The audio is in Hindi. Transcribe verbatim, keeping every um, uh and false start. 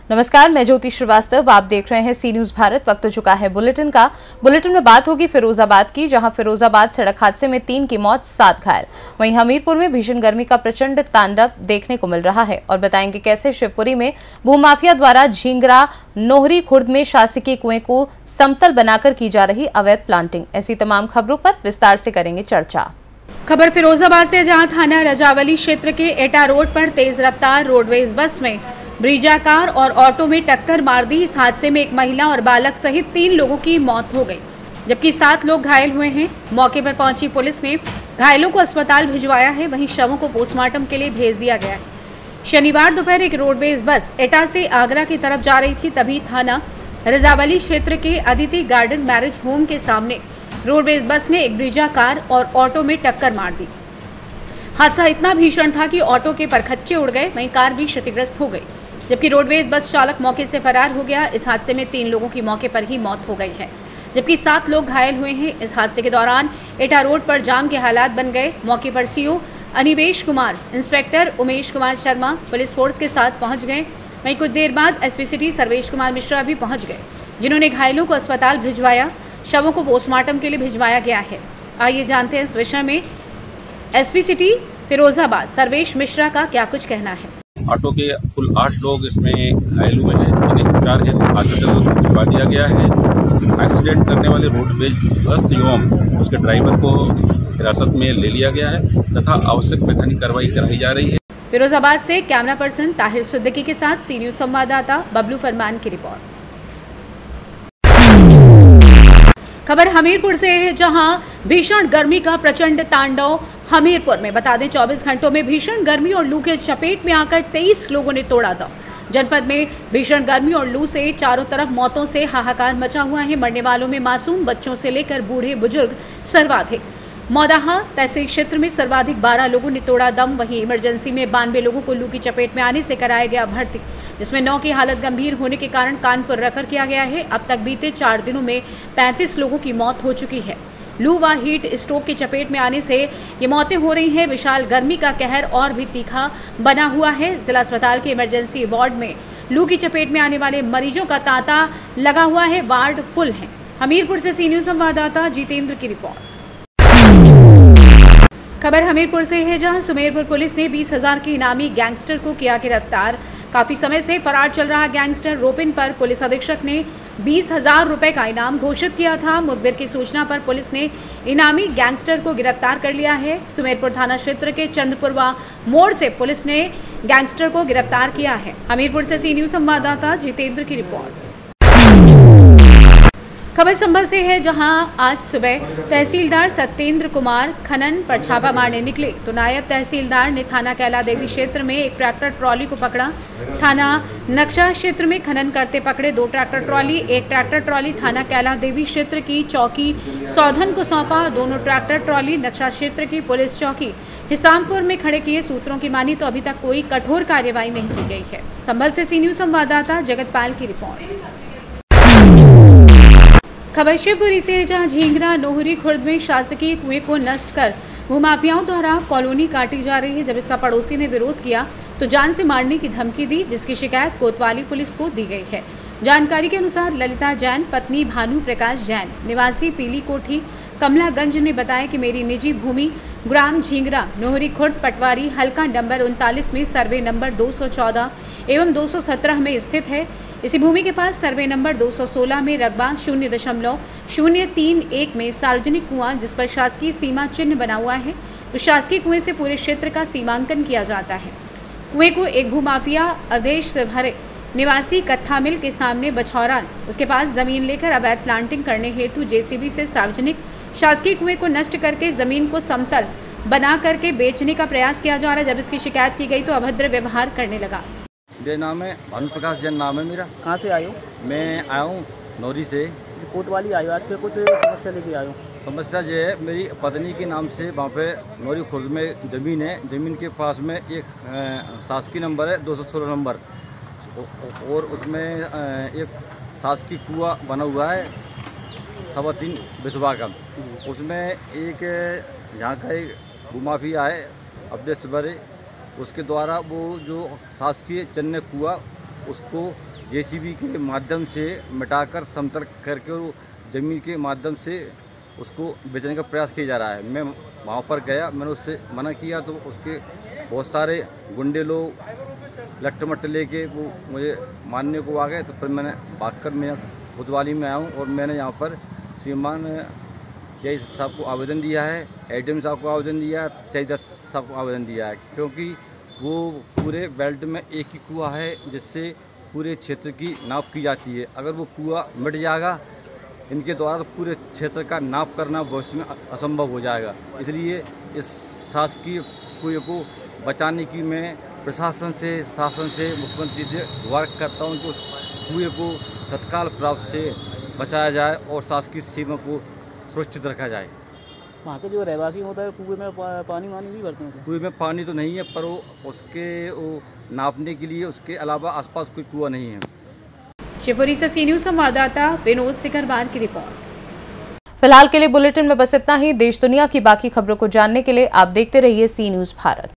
नमस्कार, मैं ज्योति श्रीवास्तव। आप देख रहे हैं सी न्यूज भारत। वक्त हो चुका है बुलेटिन का। बुलेटिन में बात होगी फिरोजाबाद की, जहां फिरोजाबाद सड़क हादसे में तीन की मौत, सात घायल। वहीं हमीरपुर में भीषण गर्मी का प्रचंड तांडव देखने को मिल रहा है और बताएंगे कैसे शिवपुरी में भूमाफिया द्वारा झींगरा नोहरी खुर्द में शासकीय कुएं को समतल बनाकर की जा रही अवैध प्लांटिंग। ऐसी तमाम खबरों पर विस्तार से करेंगे चर्चा। खबर फिरोजाबाद से, जहां थाना रजावली क्षेत्र के एटा रोड पर तेज रफ्तार रोडवेज बस में ब्रीजा कार और ऑटो में टक्कर मार दी। इस हादसे में एक महिला और बालक सहित तीन लोगों की मौत हो गई, जबकि सात लोग घायल हुए हैं। मौके पर पहुंची पुलिस ने घायलों को अस्पताल भिजवाया है, वहीं शवों को पोस्टमार्टम के लिए भेज दिया गया है। शनिवार दोपहर एक रोडवेज बस एटा से आगरा की तरफ जा रही थी, तभी थाना रजावली क्षेत्र के अदिति गार्डन मैरिज होम के सामने रोडवेज बस ने एक ब्रीजा कार और ऑटो में टक्कर मार दी। हादसा इतना भीषण था कि ऑटो के परखच्चे उड़ गए, वहीं कार भी क्षतिग्रस्त हो गई, जबकि रोडवेज बस चालक मौके से फरार हो गया। इस हादसे में तीन लोगों की मौके पर ही मौत हो गई है, जबकि सात लोग घायल हुए हैं। इस हादसे के दौरान एटा रोड पर जाम के हालात बन गए। मौके पर CO Anivesh Kumar, inspector Umesh Kumar Sharma police force के साथ पहुंच गए। वहीं कुछ देर बाद एसपी सिटी सर्वेश कुमार मिश्रा भी पहुंच गए, जिन्होंने घायलों को अस्पताल भिजवाया। शवों को पोस्टमार्टम के लिए भिजवाया गया है। आइए जानते हैं इस विषय में एसपी सिटी फिरोजाबाद सर्वेश मिश्रा का क्या कुछ कहना है। ऑटो के कुल आठ लोग इसमें घायल हुए हैं, जिन्हें उपचार हेतु अस्पताल भिजवा दिया गया है। एक्सीडेंट करने वाले रोडवेज बस एवं उसके ड्राइवर को हिरासत में ले लिया गया है तथा आवश्यक वैधानिक कार्रवाई कराई जा रही है। फिरोजाबाद से कैमरा पर्सन ताहिर सिद्दीकी के साथ सी न्यूज संवाददाता बबलू फरमान की रिपोर्ट। खबर हमीरपुर से है, जहां भीषण गर्मी का प्रचंड तांडव हमीरपुर में। बता दें, चौबीस घंटों में भीषण गर्मी और लू के चपेट में आकर तेईस लोगों ने तोड़ा दम। जनपद में भीषण गर्मी और लू से चारों तरफ मौतों से हाहाकार मचा हुआ है। मरने वालों में मासूम बच्चों से लेकर बूढ़े बुजुर्ग सर्वाधिक। मौदाहा तहसील क्षेत्र में सर्वाधिक बारह लोगों ने तोड़ा दम। वहीं इमरजेंसी में बानवे लोगों को लू की चपेट में आने से कराया गया भर्ती, जिसमें नौ की हालत गंभीर होने के कारण कानपुर रेफर किया गया है। अब तक बीते चार दिनों में पैंतीस लोगों की मौत हो चुकी है। लू व हीट स्ट्रोक की चपेट में आने से ये मौतें हो रही हैं। विशाल गर्मी का कहर और भी तीखा बना हुआ है। जिला अस्पताल के इमरजेंसी वार्ड में लू की चपेट में आने वाले मरीजों का तांता लगा हुआ है। वार्ड फुल है। हमीरपुर से सी न्यूज संवाददाता जितेंद्र की रिपोर्ट। खबर हमीरपुर से है, जहां सुमेरपुर पुलिस ने बीस हजार के इनामी गैंगस्टर को किया गिरफ्तार। काफी समय से फरार चल रहा गैंगस्टर रोपिन पर पुलिस अधीक्षक ने बीस हजार रुपए का इनाम घोषित किया था। मुखबिर की सूचना पर पुलिस ने इनामी गैंगस्टर को गिरफ्तार कर लिया है। सुमेरपुर थाना क्षेत्र के चंद्रपुरवा मोड़ से पुलिस ने गैंगस्टर को गिरफ्तार किया है। हमीरपुर से सी न्यूज संवाददाता जितेंद्र की रिपोर्ट। खबर संभल से है, जहां आज सुबह तहसीलदार सत्येंद्र कुमार खनन पर छापा मारने निकले तो नायब तहसीलदार ने थाना कैला देवी क्षेत्र में एक ट्रैक्टर ट्रॉली को पकड़ा। थाना नक्शा क्षेत्र में खनन करते पकड़े दो ट्रैक्टर ट्रॉली। एक ट्रैक्टर ट्रॉली थाना कैला देवी क्षेत्र की चौकी सौधन को सौंपा। दोनों ट्रैक्टर ट्रॉली नक्शा क्षेत्र की पुलिस चौकी हिसामपुर में खड़े किए। सूत्रों की मानी तो अभी तक कोई कठोर कार्रवाई नहीं की गई है। संभल से सी न्यूज संवाददाता जगतपाल की रिपोर्ट। खबर शिवपुरी से, जहां झींगरा नोहरी खुर्द में शासकीय कुएं को नष्ट कर भूमाफियाओं द्वारा कॉलोनी काटी जा रही है। जब इसका पड़ोसी ने विरोध किया तो जान से मारने की धमकी दी, जिसकी शिकायत कोतवाली पुलिस को दी गई है। जानकारी के अनुसार ललिता जैन पत्नी भानु प्रकाश जैन निवासी पीली कोठी कमलागंज ने बताया कि मेरी निजी भूमि ग्राम झींगरा नोहरी खुर्द पटवारी हल्का नंबर उनतालीस में सर्वे नंबर दो सौ चौदह एवं दो सौ सत्रह में स्थित है। इसी भूमि के पास सर्वे नंबर दो सौ सोलह में रकबा शून्य दशमलव शून्य तीन एक में सार्वजनिक कुआं, जिस पर शासकीय सीमा चिन्ह बना हुआ है, तो शासकीय कुएं से पूरे क्षेत्र का सीमांकन किया जाता है। कुएं को एक भूमाफिया अवधेश से भरे निवासी कत्था मिल के सामने बछौराल उसके पास जमीन लेकर अवैध प्लांटिंग करने हेतु जेसीबी से सार्वजनिक शासकीय कुएं को नष्ट करके जमीन को समतल बना करके बेचने का प्रयास किया जा रहा है। जब इसकी शिकायत की गई तो अभद्र व्यवहार करने लगा। मेरा नाम है भानु प्रकाश जैन नाम है मेरा। कहाँ से आए हो? मैं आया हूँ नौरी से। जो कोतवाली आए हो, आज के कुछ समस्या लेके आए हो? समस्या जो है, मेरी पत्नी के नाम से वहाँ पे नौरी खुर्द में ज़मीन है। ज़मीन के पास में एक शासकीय नंबर है दो सौ सोलह नंबर, और उसमें एक शासकीय कुआं बना हुआ है सवा तीन बिस्वा का। उसमें एक यहाँ का एक भूमाफिया है अवधेश बरे, उसके द्वारा वो जो शासकीय चन्ने कुआं उसको जेसीबी के माध्यम से मिटाकर समतल करके वो ज़मीन के माध्यम से उसको बेचने का प्रयास किया जा रहा है। मैं वहाँ पर गया, मैंने उससे मना किया तो उसके बहुत सारे गुंडे लोग लट्टे मट्टे लेके वो मुझे मारने को आ गए। तो फिर मैंने भागकर मैं कोतवाली में आया हूँ और मैंने यहाँ पर श्रीमान जय साहब को आवेदन दिया है, एडीएम साहब को आवेदन दिया है, तेजस साहब को आवेदन दिया है, क्योंकि वो पूरे बेल्ट में एक ही कुआं है जिससे पूरे क्षेत्र की नाप की जाती है। अगर वो कुआं मिट जाएगा इनके द्वारा तो पूरे क्षेत्र का नाप करना भविष्य में असंभव हो जाएगा। इसलिए इस शासकीय कुएं को बचाने की मैं प्रशासन से, शासन से, मुख्यमंत्री से गुहार करता हूँ कि उस कुएं को तत्काल प्रभाव से बचाया जाए और शासकीय सीमा को सुरक्षित रखा जाए। वहाँ के जो रहवासी होता है कुएं में पा, पानी वानी भी भरते हैं? कुएं में पानी तो नहीं है, पर वो उसके वो नापने के लिए उसके अलावा आसपास कोई कुआं नहीं है। शिवपुरी से सी न्यूज़ संवाददाता विनोद सिकरवार की रिपोर्ट। फिलहाल के लिए बुलेटिन में बस इतना ही। देश दुनिया की बाकी खबरों को जानने के लिए आप देखते रहिए सी न्यूज़ भारत।